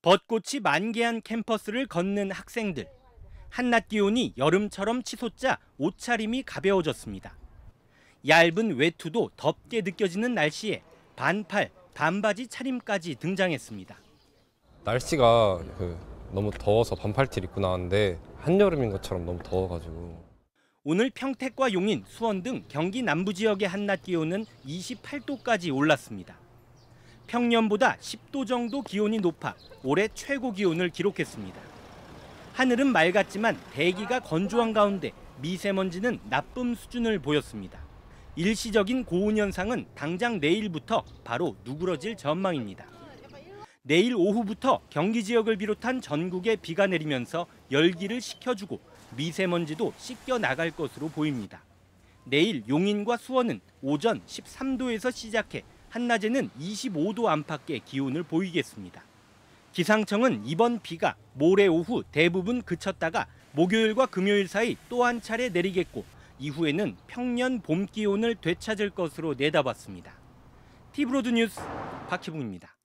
벚꽃이 만개한 캠퍼스를 걷는 학생들. 한낮 기온이 여름처럼 치솟자 옷차림이 가벼워졌습니다. 얇은 외투도 덥게 느껴지는 날씨에 반팔, 반바지 차림까지 등장했습니다. 날씨가 너무 더워서 반팔티를 입고 나왔는데 한여름인 것처럼 너무 더워가지고. 오늘 평택과 용인, 수원 등 경기 남부 지역의 한낮 기온은 28도까지 올랐습니다. 평년보다 10도 정도 기온이 높아 올해 최고 기온을 기록했습니다. 하늘은 맑았지만 대기가 건조한 가운데 미세먼지는 나쁨 수준을 보였습니다. 일시적인 고온 현상은 당장 내일부터 바로 누그러질 전망입니다. 내일 오후부터 경기 지역을 비롯한 전국에 비가 내리면서 열기를 식혀주고 미세먼지도 씻겨 나갈 것으로 보입니다. 내일 용인과 수원은 오전 13도에서 시작해 한낮에는 25도 안팎의 기온을 보이겠습니다. 기상청은 이번 비가 모레 오후 대부분 그쳤다가 목요일과 금요일 사이 또 한 차례 내리겠고 이후에는 평년 봄 기온을 되찾을 것으로 내다봤습니다. 티브로드 뉴스 박희붕입니다.